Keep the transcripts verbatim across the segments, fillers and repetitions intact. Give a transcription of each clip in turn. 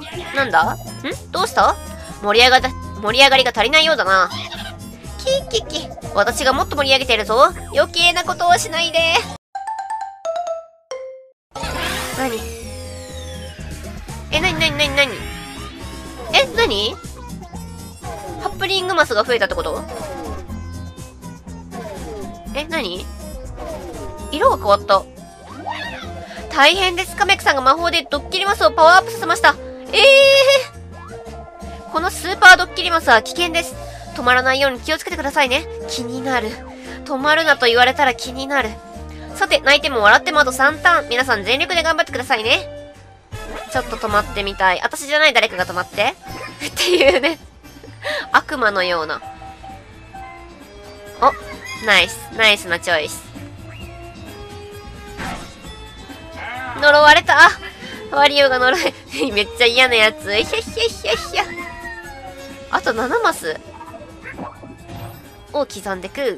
なんだ？ん？どうした？盛り上がり、盛り上がりが足りないようだな。キッキッキ。私がもっと盛り上げてるぞ。余計なことをしないで。何？え、なになになになに？え、なに？ハプニングマスが増えたってこと？え、なに？色が変わった。大変です。カメクさんが魔法でドッキリマスをパワーアップさせました。ええー、このスーパードッキリマスは危険です。止まらないように気をつけてくださいね。気になる。止まるなと言われたら気になる。さて、泣いても笑ってもあとさんターン。皆さん全力で頑張ってくださいね。ちょっと止まってみたい。私じゃない誰かが止まって。っていうね。悪魔のような。お、ナイス。ナイスなチョイス。呪われた。ワリオが呪い。めっちゃ嫌なやつ。ひゃひゃひゃひゃ。あとななマスを刻んでく。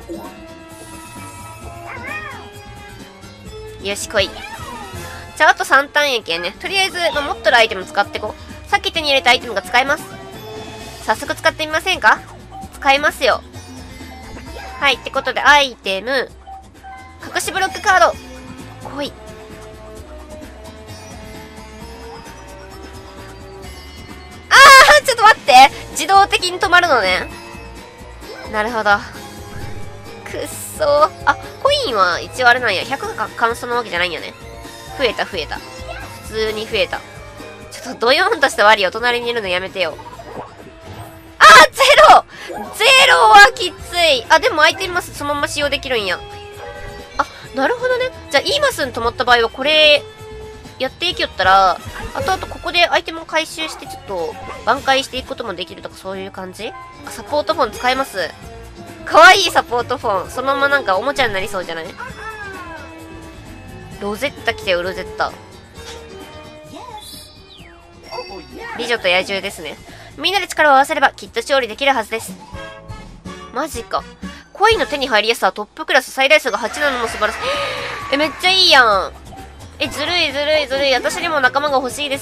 よし、来い。じゃあ、あとさんターンやけんね。とりあえず、まあ、持ってるアイテム使ってこう。さっき手に入れたアイテムが使えます。早速使ってみませんか？使えますよ。はい、ってことで、アイテム。隠しブロックカード。来い。あー、ちょっと待って。自動的に止まるのね。なるほど。くっそー。あ、コインは一応あれなんや。ひゃくが簡素なわけじゃないんやね。増えた増えた。普通に増えた。ちょっとドヨーンとしたワリを隣にいるのやめてよ。あー、ゼロゼロはきつい。あ、でもアイテムマスそのまま使用できるんや。あ、なるほどね。じゃあ、イーマスに止まった場合はこれ、やっていきよったら、あとあとここでアイテムを回収してちょっと挽回していくこともできるとかそういう感じ？あ、サポートフォン使えます。かわいいサポートフォン。そのままなんかおもちゃになりそうじゃない？ロゼッタ来てよ、ロゼッタ。美女と野獣ですね。みんなで力を合わせればきっと勝利できるはずです。マジか。コインの手に入りやすさはトップクラス、最大数がはちなのも素晴らしい。え、めっちゃいいやん。え、ずるいずるいずるい。私にも仲間が欲しいです。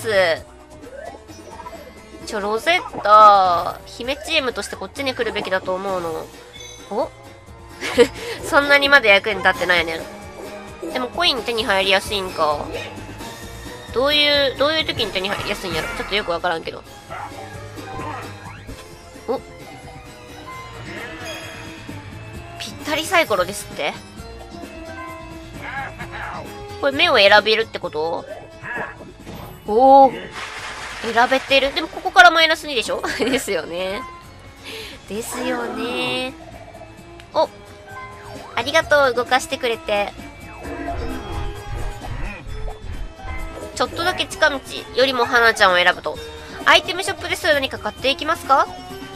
ちょ、ロゼッタ、姫チームとしてこっちに来るべきだと思うの。おそんなにまだ役に立ってないね。でもコイン手に入りやすいんか。どういう、どういう時に手に入りやすいんやろ。ちょっとよくわからんけど。お、ぴったりサイコロですって。これ目を選べるってこと？おお、選べてる。でもここからマイナスにでしょですよね。ですよね。お、ありがとう、動かしてくれて。ちょっとだけ近道よりも花ちゃんを選ぶと。アイテムショップですぐ何か買っていきますか？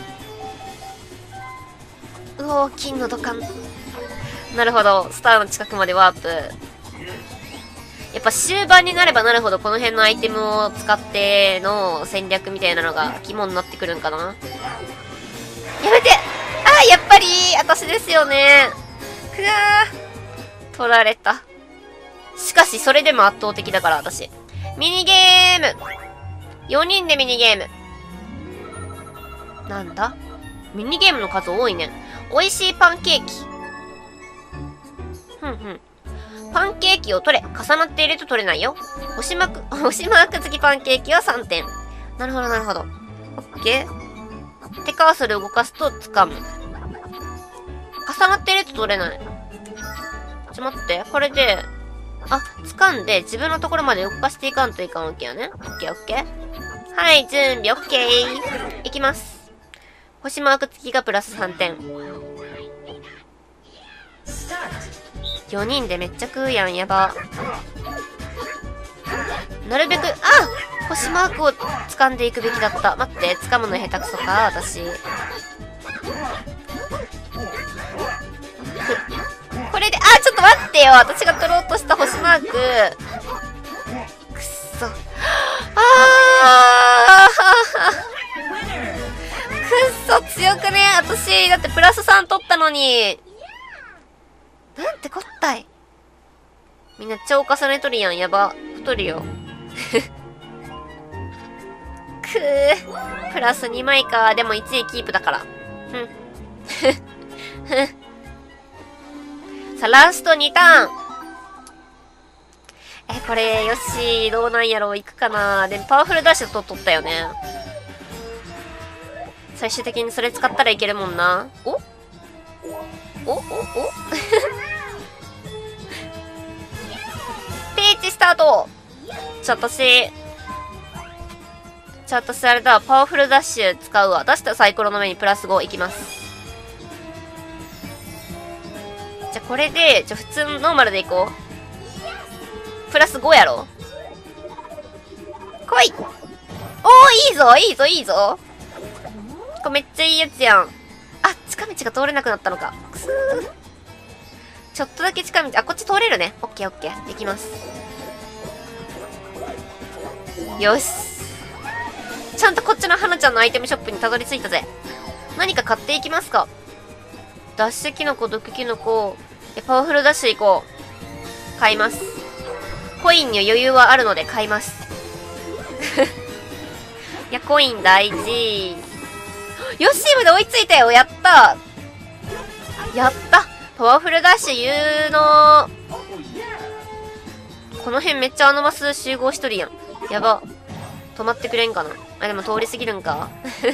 うおー、金の土管。なるほど、スターの近くまでワープ。やっぱ終盤になればなるほどこの辺のアイテムを使っての戦略みたいなのが肝になってくるんかな。やめて。あー、やっぱり私ですよね。くわー、取られた。しかしそれでも圧倒的だから私。ミニゲーム。よにんでミニゲーム。なんだ？ミニゲームの数多いね。美味しいパンケーキ。ふんふん。パンケーキを取れ。重なっていると取れないよ。星マーク、星マーク付きパンケーキはさんてん。なるほど、なるほど。オッケー。手カーソル動かすと掴む。重なっていると取れない。ちょ、待って。これで、あ、掴んで自分のところまで動かしていかんといかんわけよね。オッケーオッケー。はい、準備オッケー。いきます。星マーク付きがプラスさんてん。よにんでめっちゃ食うやん、やば。なるべく、あ、星マークを掴んでいくべきだった。待って、掴むの下手くそか、私。これで、あ、ちょっと待ってよ。私が取ろうとした星マーク。くっそ。あーくっそ強くね。私、だってプラスさん取ったのに。なんてこったい。みんな超重ねとるやん。やば。太るよ。 ふぅ。プラスにまいか。でもいちいキープだから。ふん。ふふ。さあ、ラストにターン。え、これ、よし、どうなんやろう、行くかな。でも、パワフルダッシュと取ったよね。最終的にそれ使ったらいけるもんな。おおおおピーチスタート。ちょっとし、ちょっとしあれだ、パワフルダッシュ使うわ。出したサイコロの上にプラスごいきます。じゃ、これで、じゃ、普通のノーマルでいこう。プラスごやろ。来い。おー、いいぞ、いいぞ、いいぞ。これめっちゃいいやつやん。あ、近道が通れなくなったのか。くすー。ちょっとだけ近道、あ、こっち通れるね。オッケーオッケー。できます。よし。ちゃんとこっちの花ちゃんのアイテムショップにたどり着いたぜ。何か買っていきますか。ダッシュキノコ、毒キノコ、パワフルダッシュ行こう。買います。コインに余裕はあるので買います。いや、コイン大事。ヨッシーまで追いついたよ。やったやったパワフルダッシュ有能。この辺めっちゃアノマス集合しとるやん。やば。止まってくれんかな。あ、でも通り過ぎるんか。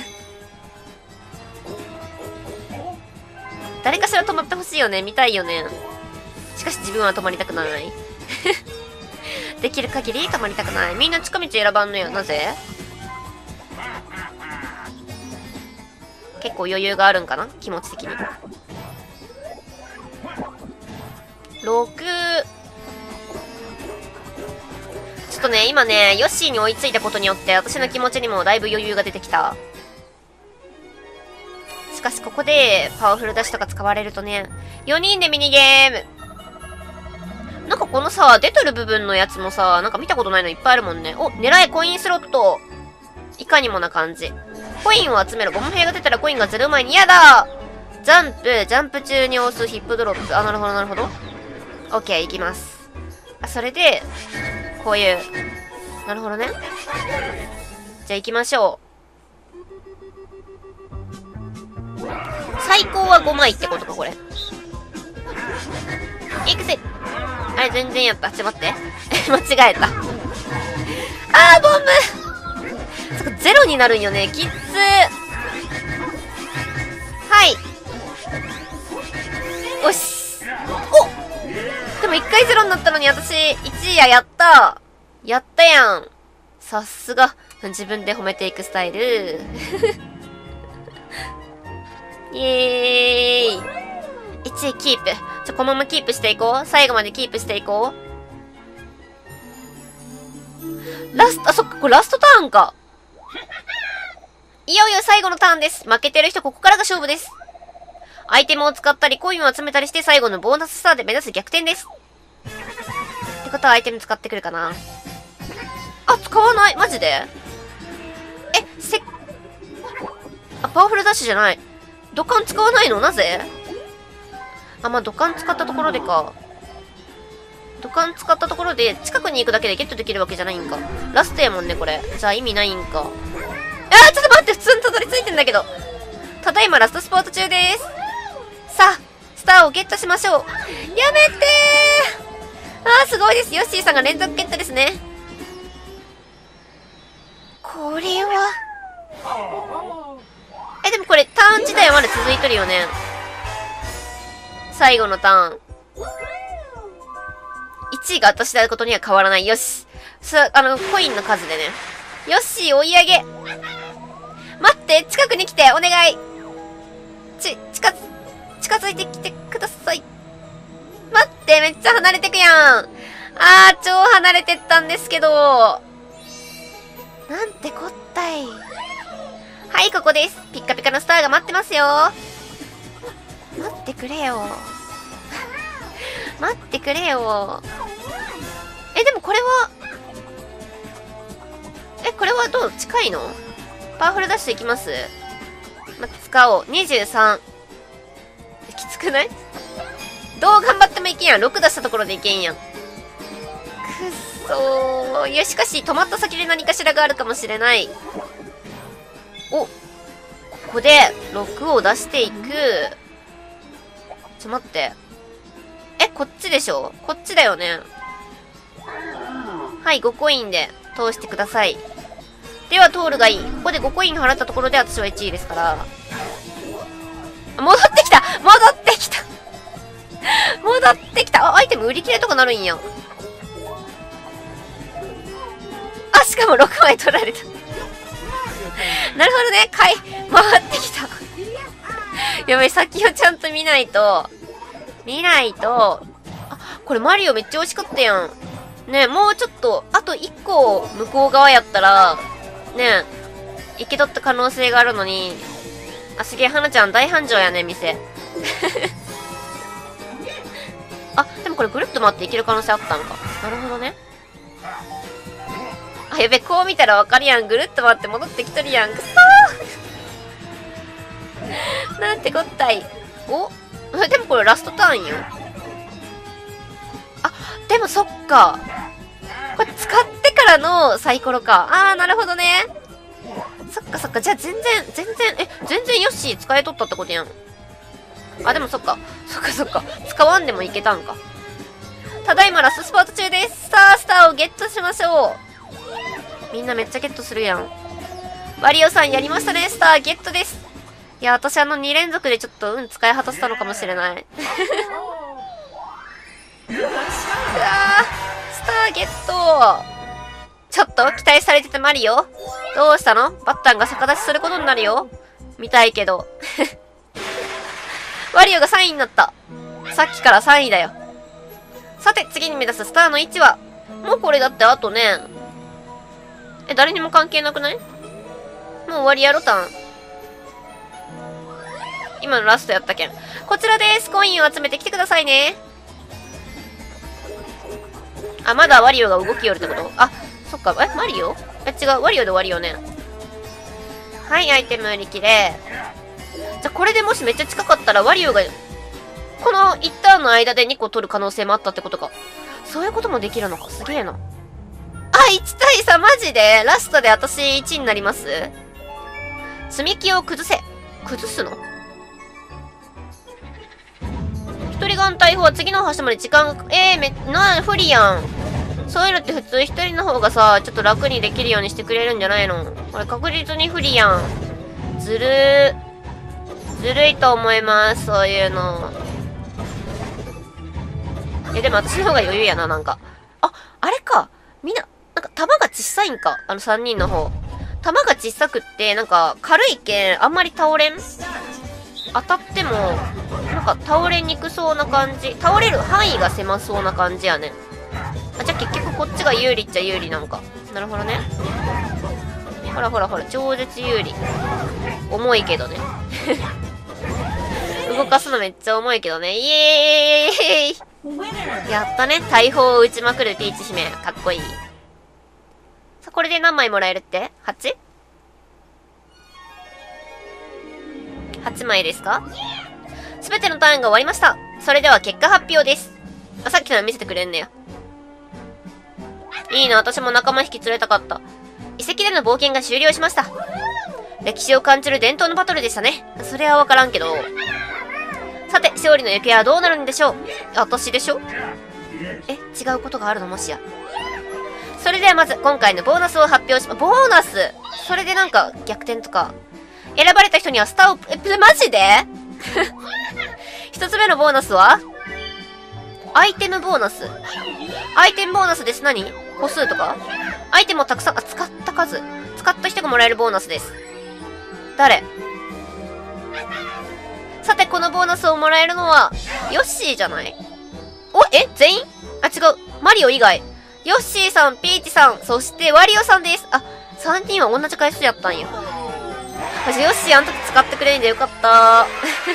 誰かしら止まってほしいよね。見たいよね。しかし自分は止まりたくない。できる限り止まりたくない。みんな近道選ばんのよ。なぜ？結構余裕があるんかな気持ち的に。ろく。ちょっとね、今ね、ヨッシーに追いついたことによって、私の気持ちにもだいぶ余裕が出てきた。しかし、ここで、パワフルダッシュとか使われるとね、よにんでミニゲーム。なんかこのさ、出とる部分のやつもさ、なんか見たことないのいっぱいあるもんね。お、狙えコインスロット。いかにもな感じ。コインを集めろ。ゴム兵が出たらコインがゼロ枚に。やだジャンプ、ジャンプ中に押すヒップドロップ。あ、なるほど、なるほど。オッケー、いきます。あ、それで、こういう。なるほどね。じゃあ行きましょう。最高はごまいってことか、これ。いくぜ。あれ、全然やった。ちょ、待って。間違えた。あー、ボムそっか、ゼロになるんよね。きっつー。はい。よし。おでも一回ゼロになったのに私、いちいや、やったやったやん。さすが。自分で褒めていくスタイル。イエーイ。いちいキープ。ちょ、このままキープしていこう。最後までキープしていこう。ラスト、あ、そっか、これラストターンか。いよいよ最後のターンです。負けてる人、ここからが勝負です。アイテムを使ったり、コインを集めたりして、最後のボーナススターで目指す逆転です。ってことは、アイテム使ってくるかな。あ、使わない。マジで？え、せ、あ、パワフルダッシュじゃない。土管使わないの？なぜ？あ、まあ、土管使ったところでか。土管使ったところで、近くに行くだけでゲットできるわけじゃないんか。ラストやもんね、これ。じゃあ意味ないんか。あー、ちょっと待って、普通にたどり着いてんだけど。ただいまラストスポート中です。さあ、スターをゲットしましょう。やめてー。あー、すごいです。ヨッシーさんが連続ゲットですね。これは。え、でもこれ、ターン自体はまだ続いとるよね。最後のターン。いちいが私であることには変わらない。よし。さ、あの、コインの数でね。よし、追い上げ。待って、近くに来て、お願い。ち、近づ、近づいてきてください。待って、めっちゃ離れてくやん。あー、超離れてったんですけど。なんてこったい。はい、ここです。ピッカピカのスターが待ってますよ。待ってくれよ。待ってくれよ。え、でもこれは、え、これはどう近いの？パワフルダッシュいきます？ま、使おう。にじゅうさん。きつくない？どう頑張ってもいけんやん。ろく出したところでいけんやん。くっそー。いや、しかし、止まった先で何かしらがあるかもしれない。 お、ここでろくを出していく。ちょ、待って。え、こっちでしょ？こっちだよね。はい、ごコインで通してください。では、通るがいい。ここでごコイン払ったところで私はいちいですから。戻ってきた戻ってきた戻ってきたあ、アイテム売り切れとかなるんや。あ、しかもろくまい取られた。なるほどね。買い、回ってきた。やばい、先をちゃんと見ないと。見ないと。あ、これマリオめっちゃ美味しかったやん。ねえ、もうちょっと、あといっこ向こう側やったら、ねえ、行け取った可能性があるのに。あ、すげえ、花ちゃん大繁盛やね、店。あ、でもこれぐるっと回って行ける可能性あったんか。なるほどね。あ、やべ、こう見たらわかるやん。ぐるっと回って戻ってきとるやん。くそーなんてこったい。おでもこれラストターンよ。あ、でもそっか。これ使ってからのサイコロか。あー、なるほどね。そっかそっか。じゃあ全然、全然、え、全然ヨッシー使えとったってことやん。あ、でもそっか。そっかそっか。使わんでもいけたんか。ただいまラストスパート中です。さあ、スターをゲットしましょう。みんなめっちゃゲットするやん。ワリオさんやりましたね。スターゲットです。いや、私あのに連続でちょっと運使い果たしたのかもしれない。うわー、スターゲット。ちょっと期待されてたマリオ。どうしたの？バッタンが逆立ちすることになるよ。見たいけど。ワリオがさんいになった。さっきからさんいだよ。さて、次に目指すスターの位置は、もうこれだってあとね、え、誰にも関係なくない？もう終わりやろ、ターン。今のラストやったけん。こちらです。コインを集めてきてくださいね。あ、まだワリオが動きよるってこと？あ、そっか。え、マリオ？え、違う。ワリオで終わりよね。はい、アイテム売り切れ。じゃ、これでもしめっちゃ近かったら、ワリオが、このいちターンの間でにこ取る可能性もあったってことか。そういうこともできるのか。すげえな。あ、いちたいさん、マジでラストで私いちになります？積み木を崩せ。崩すの？一人眼逮捕は次の橋まで時間が、えー、め、な、不利やん。そういうのって普通一人の方がさ、ちょっと楽にできるようにしてくれるんじゃないの？これ確実に不利やん。ずるー。ずるいと思います、そういうの。え、でも私の方が余裕やな、なんか。あ、あれか。みんな、なんか弾が小さいんか。あのさんにんの方。弾が小さくって、なんか軽いけん、あんまり倒れん。当たっても、なんか倒れにくそうな感じ。倒れる範囲が狭そうな感じやね。あ、じゃあ結局こっちが有利っちゃ有利なのか。なるほどね。ほらほらほら、超絶有利。重いけどね。動かすのめっちゃ重いけどね。イエーイやったね。大砲を撃ちまくるピーチ姫。かっこいい。さあ、これで何枚もらえるって？ はち？ はち 枚ですか？すべてのターンが終わりました。それでは結果発表です。あ、さっきの見せてくれんねや。いいな、私も仲間引き連れたかった。遺跡での冒険が終了しました。歴史を感じる伝統のバトルでしたね。それはわからんけど。さて、勝利の行方はどうなるんでしょう？私でしょ？え、違うことがあるのもしや。それではまず、今回のボーナスを発表しま、ボーナス？それでなんか、逆転とか。選ばれた人にはスターを、え、マジで？一つ目のボーナスはアイテムボーナス。アイテムボーナスです。何？個数とか？アイテムをたくさん、あ、使った数。使った人がもらえるボーナスです。誰？さて、このボーナスをもらえるのは、ヨッシーじゃない？お、え？全員？あ、違う。マリオ以外。ヨッシーさん、ピーチさん、そしてワリオさんです。あ、さんにんは同じ回数やったんや。私、ヨッシーあの時使ってくれるんでよかった。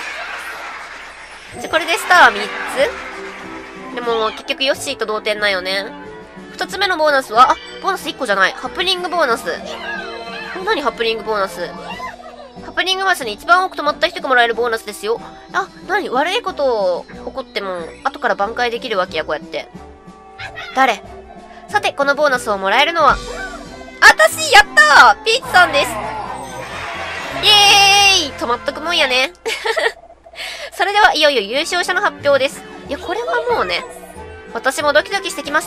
じゃ、これでスターはみっつ？でも、結局ヨッシーと同点なんよね。二つ目のボーナスは、あ、ボーナスいっこじゃない。ハプニングボーナス。何ハプニングボーナス？ハプニングマスに一番多く止まった人がもらえるボーナスですよ。あ、何？悪いこと起こっても、後から挽回できるわけや、こうやって。誰？さて、このボーナスをもらえるのは、あたし、やったー！ピーチさんです。 イエーイ止まっとくもんやね。それではいよいよ優勝者の発表です。いや、これはもうね、私もドキドキしてきました。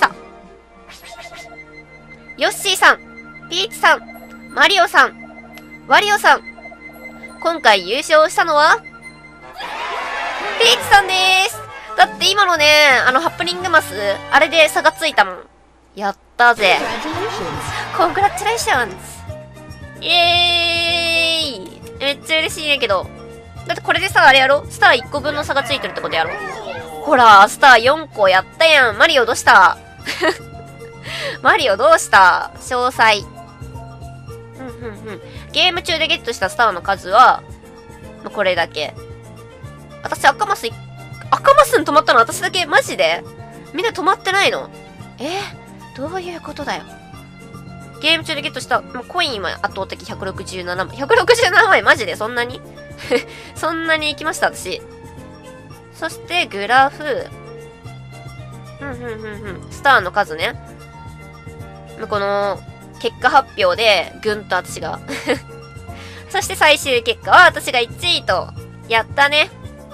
ヨッシーさん、ピーチさん、マリオさん、ワリオさん。今回優勝したのは、ピーチさんでーす。だって今のね、あのハプニングマス、あれで差がついたもん。やったぜ。コングラッチュレーションズ。イエーイ。めっちゃ嬉しいんやけど。だってこれでさ、あれやろスターいっこぶんの差がついてるってことやろ。ほら、スターよんこやったやん。マリオどうしたマリオどうした詳細。うんうんうん。ゲーム中でゲットしたスターの数は、まあ、これだけ。私赤マス、赤マスに止まったの私だけマジでみんな止まってないのえー、どういうことだよ。ゲーム中でゲットした、まあ、コインは圧倒的ひゃくろくじゅうななまい。ひゃくろくじゅうななまいマジでそんなにそんなに行きました私。そしてグラフ。ふんふんふんふん。スターの数ね。この結果発表でぐんと私が。そして最終結果は私がいちいと。やったね。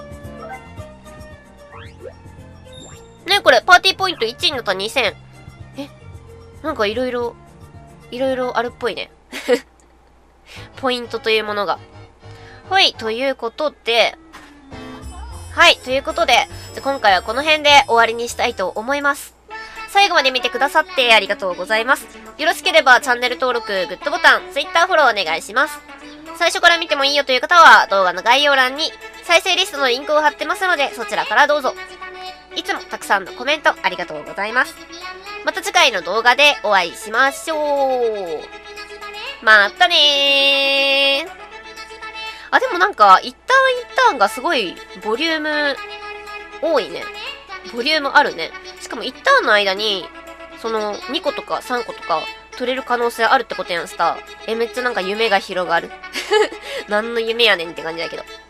ねこれパーティーポイントいちいになったらにせん。えなんかいろいろ、いろいろあるっぽいね。ポイントというものが。ほい、ということで、はい、ということで、じゃ今回はこの辺で終わりにしたいと思います。最後まで見てくださってありがとうございます。よろしければチャンネル登録、グッドボタン、Twitter フォローお願いします。最初から見てもいいよという方は動画の概要欄に再生リストのリンクを貼ってますのでそちらからどうぞ。いつもたくさんのコメントありがとうございます。また次回の動画でお会いしましょう。またねー。あ、でもなんか、一ターン一ターンがすごい、ボリューム、多いね。ボリュームあるね。しかも一ターンの間に、その、にことかさんことか、取れる可能性あるってことやん、スター。え、めっちゃなんか夢が広がる。何の夢やねんって感じだけど。